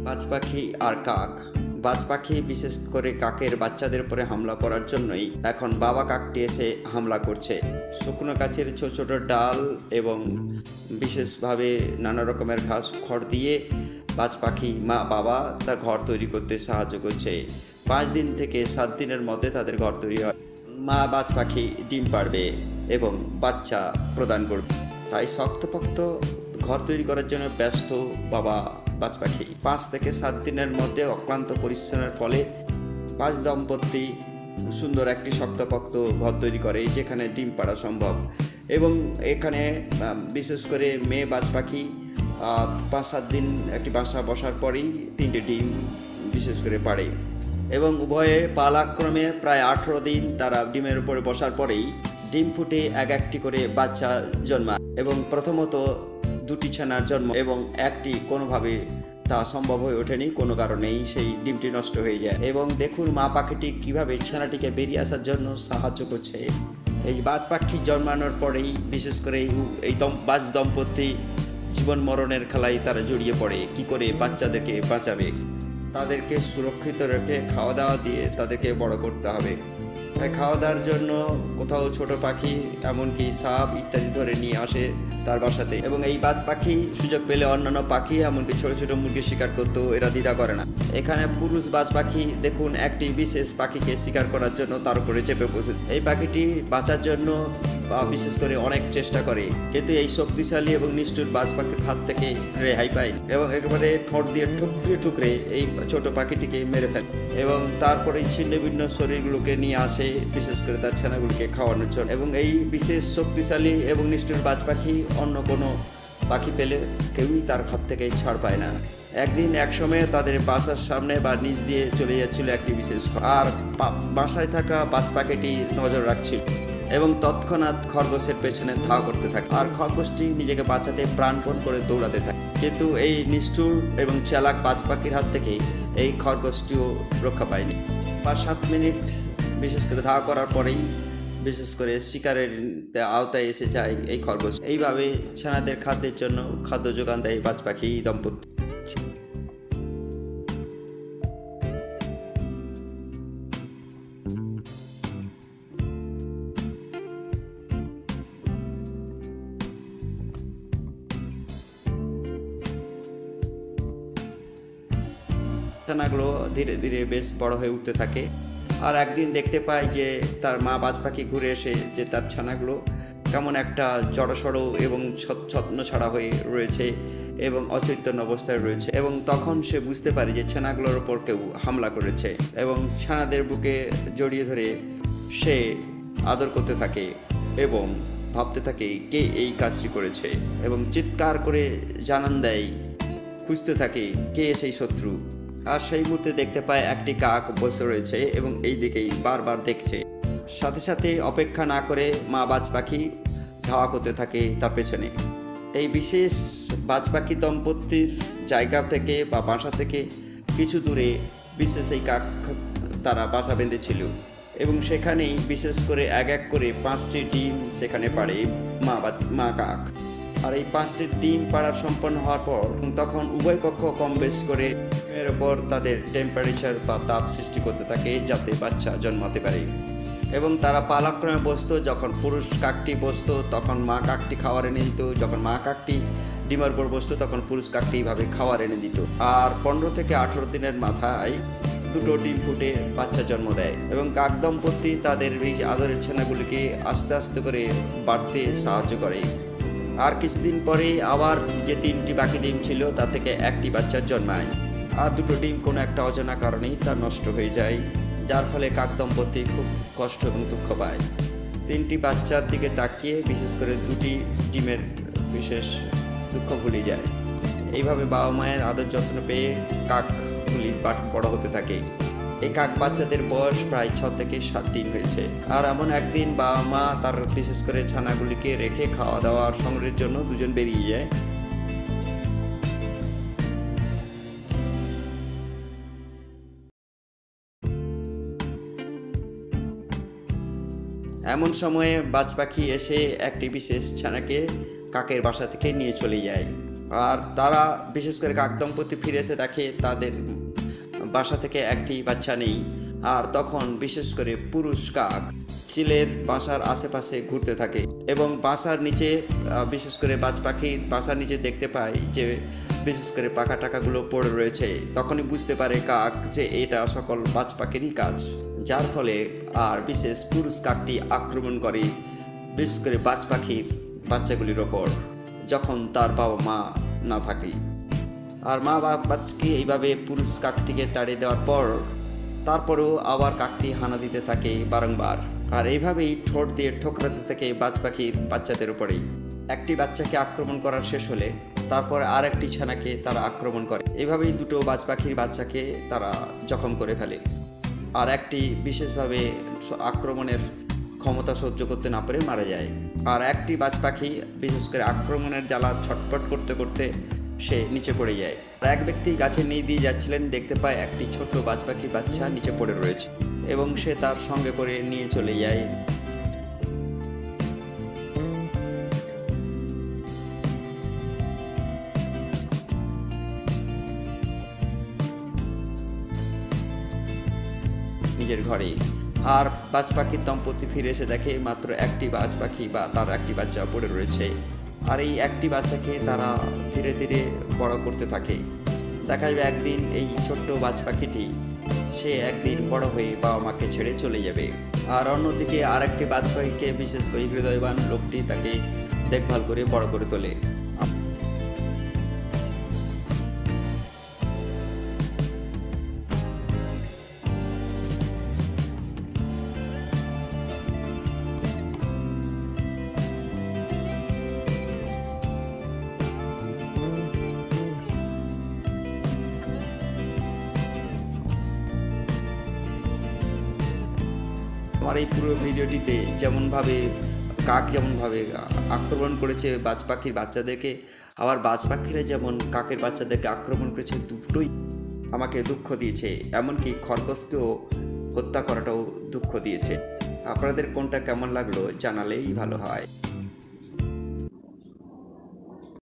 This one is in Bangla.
বাজ পাখি আর কাক। বাজ পাখি বিশেষ করে কাকের বাচ্চাদের উপরে হামলা করার জন্যই এখন বাবা কাকটি এসে হামলা করছে। শুকনো গাছের ছোট ছোট ডাল এবং বিশেষভাবে নানা রকমের ঘাস খড় দিয়ে বাজ পাখি মা বাবা তার ঘর তৈরি করতে সাহায্য করছে। 5 দিন থেকে 7 দিনের মধ্যে তাদের ঘর তৈরি হয়। মা বাজ পাখি ডিম পাড়বে এবং বাচ্চা প্রদান করবে, তাই শক্তপোক্ত ঘর তৈরি করার জন্য ব্যস্ত বাবা বাজ পাখি। 5 থেকে 7 দিনের মধ্যে অক্লান্ত পরিশ্রমের ফলে বাজ দম্পতি সুন্দর একটি শক্তপোক্ত ঘর তৈরি করে, যেখানে ডিম পাড়া সম্ভব। এবং এখানে বিশেষ করে মেয়ে বাজ পাখি 5-7 দিন একটি বাসা বসার পরেই 3টে ডিম বিশেষ করে পাড়ে এবং উভয়ে পালাক্রমে প্রায় 18 দিন তারা ডিমের উপরে বসার পরেই ডিম ফুটে একটি করে বাচ্চা জন্মায়। এবং প্রথমত 2টি ছানার জন্ম এবং একটি কোনোভাবে তা সম্ভব হয়ে ওঠেনি, কোনো কারণেই সেই ডিমটি নষ্ট হয়ে যায়। এবং দেখুন মা পাখিটি কীভাবে ছানাটিকে বেরিয়ে আসার জন্য সাহায্য করছে। এই বাজ পাখি জন্মানোর পরেই বিশেষ করে এই বাজ দম্পতি জীবন মরণের খেলায় তারা জড়িয়ে পড়ে। কি করে বাচ্চাদেরকে বাঁচাবে, তাদেরকে সুরক্ষিত রেখে খাওয়া দাওয়া দিয়ে তাদেরকে বড় করতে হবে। তাই খাওয়া দাওয়ার জন্য কোথাও ছোট পাখি এমনকি সাপ ইত্যাদি ধরে নিয়ে আসে তার বাসাতে। এবং এই বাজ পাখি সুযোগ পেলে অন্যান্য পাখি এমনকি ছোট ছোট মুরগি শিকার করতেও এরা দ্বিধা করে না। এখানে পুরুষ বাজ পাখি দেখুন একটি বিশেষ পাখিকে শিকার করার জন্য তার উপরে চেপে বসে। এই পাখিটি বাঁচার জন্য বিশেষ করে অনেক চেষ্টা করে, কিন্তু এই শক্তিশালী এবং নিষ্ঠুর বাজ পাখির হাত থেকে রেহাই পায় এবং একেবারে ঠোঁট দিয়ে ঠুকরে ঠুকরে এই ছোট পাখিটিকে মেরে ফেলে এবং তারপরে ছিন্ন ভিন্ন শরীরগুলোকে নিয়ে আসে বিশেষ করে তার ছানাগুলিকে খাওয়ানোর জন্য। এবং এই বিশেষ শক্তিশালী এবং নিষ্ঠুর বাজ পাখি অন্য কোনো পাখি পেলে কেউই তার হাত থেকে ছাড় পায় না। এক সময়ে তাদের বাসার সামনে বা নিচ দিয়ে চলে যাচ্ছিল একটি বিশেষ, আর বাসায় থাকা বাজ পাখিটি নজর রাখছিল এবং তৎক্ষণাৎ খরগোশের পেছনে ধাওয়া করতে থাকে, আর খরগোশটি নিজেকে বাঁচাতে প্রাণপণ করে দৌড়াতে থাকে। কিন্তু এই নিষ্ঠুর এবং চালাক বাজ পাখির হাত থেকে এই খরগোশটিও রক্ষা পায়নি। 5-7 মিনিট বিশেষ করে ধাওয়া করার পরেই বিশেষ করে শিকারের আওতায় এসে যায় এই খরগোশ। এইভাবে ছানাদের খাদ্যের জন্য খাদ্য যোগান দেয় বাজ পাখি দম্পতি। ছানাগুলো ধীরে ধীরে বেশ বড় হয়ে উঠতে থাকে, আর একদিন দেখতে পায় যে তার মা বাজ পাখি ঘুরে এসে যে তার ছানাগুলো কেমন একটা জড়সড় এবং ছত্ন ছাড়া হয়ে রয়েছে এবং অচৈতন্য অবস্থায় রয়েছে। এবং তখন সে বুঝতে পারে যে ছানাগুলোর ওপর কেউ হামলা করেছে এবং ছানাদের বুকে জড়িয়ে ধরে সে আদর করতে থাকে এবং ভাবতে থাকে কে এই কাজটি করেছে এবং চিৎকার করে জানান দেয়, খুঁজতে থাকে কে সেই শত্রু। আর সেই মুহূর্তে দেখতে পায় একটি কাক বসে রয়েছে এবং এই দিকেই বারবার দেখছে। সাথে সাথে অপেক্ষা না করে মা বাজ পাখি ধাওয়া করতে থাকে তার পেছনে। এই বিশেষ বাজ পাখি দম্পতির জায়গা থেকে বা বাসা থেকে কিছু দূরে বিশেষ এই কাক তারা বাসা বেঁধেছিল এবং সেখানেই বিশেষ করে এক করে 5টি ডিম সেখানে পাড়ে মা কাক। আর এই 5টি ডিম পাড়া সম্পন্ন হওয়ার পর তখন উভয় পক্ষ কম বেশ করে এর ওপর তাদের টেম্পারেচার বা তাপ সৃষ্টি করতে থাকে যাতে বাচ্চা জন্মাতে পারে। এবং তারা পালাক্রমে বসতো। যখন পুরুষ কাকটি বসতো তখন মা কাকটি খাবার এনে দিত, যখন মা কাকটি ডিমের উপর বসতো তখন পুরুষ কাকটি এইভাবে খাবার এনে দিত। আর 15 থেকে 18 দিনের মাথায় 2টো ডিম ফুটে বাচ্চা জন্ম দেয় এবং কাক দম্পতি তাদের এই আদরের ছানাগুলিকে আস্তে আস্তে করে বাড়তে সাহায্য করে। আর কিছুদিন পরে আবার যে 3টি বাকি ডিম ছিল তা থেকে একটি বাচ্চা জন্মায়, আর 2টো ডিম কোনো একটা অজানা কারণেই তা নষ্ট হয়ে যায়, যার ফলে কাক দম্পতি খুব কষ্ট এবং দুঃখ পায়। 3টি বাচ্চার দিকে তাকিয়ে বিশেষ করে 2টি ডিমের বিশেষ দুঃখ ভুলে যায়। এইভাবে বাবা মায়ের আদর যত্ন পেয়ে কাকগুলি বড় হতে থাকে। এই কাক বাচ্চাদের বয়স প্রায় 6 থেকে 7 দিন হয়েছে। আর এমন একদিন বাবা মা তার বিশেষ করে ছানাগুলিকে রেখে খাওয়া দাওয়ার সংগ্রহের জন্য দুজন বেরিয়ে যায়। এমন সময়ে বাজ পাখি এসে একটি বিশেষ ছানাকে কাকের বাসা থেকে নিয়ে চলে যায়। আর তারা বিশেষ করে কাক দম্পতি ফিরে এসে দেখে তাদের বাসা থেকে একটি বাচ্চা নেই। আর তখন বিশেষ করে পুরুষ কাক চিলের বাসার আশেপাশে ঘুরতে থাকে এবং বাসার নিচে বিশেষ করে বাজ পাখির বাসার নিচে দেখতে পায় যে বিশেষ করে পাখা টাকাগুলো পড়ে রয়েছে। তখনই বুঝতে পারে কাক যে এটা সকল বাজ পাখিরই কাজ, যার ফলে আর বিশেষ পুরুষ কাকটি আক্রমণ করে বিশেষ করে বাজ পাখির বাচ্চাগুলির ওপর যখন তার বাবা মা না থাকে। আর মা বাচ্চাকে এইভাবে পুরুষ কাকটিকে তাড়িয়ে দেওয়ার পর তারপরেও আবার কাকটি হানা দিতে থাকে বারংবার। আর এইভাবেই ঠোঁট দিয়ে ঠোকরাতে থাকে বাজ পাখির বাচ্চাদের উপরেই। একটি বাচ্চাকে আক্রমণ করার শেষ হলে তারপর আর একটি ছানাকে তারা আক্রমণ করে। এভাবেই দুটো বাজ পাখির বাচ্চাকে তারা জখম করে ফেলে। আর একটি বিশেষভাবে আক্রমণের ক্ষমতা সহ্য করতে না পেরে মারা যায়। আর একটি বাজ পাখি বিশেষ করে আক্রমণের জ্বালা ছটফট করতে করতে সে নিচে পড়ে যায়। আর এক ব্যক্তি গাছের নিচ দিয়ে যাচ্ছিলেন, দেখতে পায় একটি ছোট্ট বাজ পাখির বাচ্চা নিচে পড়ে রয়েছে এবং সে তার সঙ্গে করে নিয়ে চলে যায়। নিজের ঘরে। আর বাজ পাখির দম্পতি ফিরে এসে দেখে মাত্র একটি বাজ পাখি বা তার একটি বাচ্চা পড়ে রয়েছে। আর এই একটি বাচ্চাকে তারা ধীরে ধীরে বড় করতে থাকে। দেখা যাবে একদিন এই ছোট্ট বাজ পাখিটি সে একদিন বড় হয়ে বাবা মাকে ছেড়ে চলে যাবে। আর অন্যদিকে আর একটি বাজ পাখিকে বিশেষ করে হৃদয়বান লোকটি তাকে দেখভাল করে বড় করে তোলে। আমার এই পুরো ভিডিওটিতে যেমনভাবে কাক যেমনভাবে আক্রমণ করেছে বাজ পাখির বাচ্চাদেরকে, আবার বাজ পাখিরা যেমন কাকের বাচ্চাদেরকে আক্রমণ করেছে, দুটোই আমাকে দুঃখ দিয়েছে। এমনকি খরগোশকেও হত্যা করাটাও দুঃখ দিয়েছে। আপনাদের কোনটা কেমন লাগলো জানালেই ভালো হয়।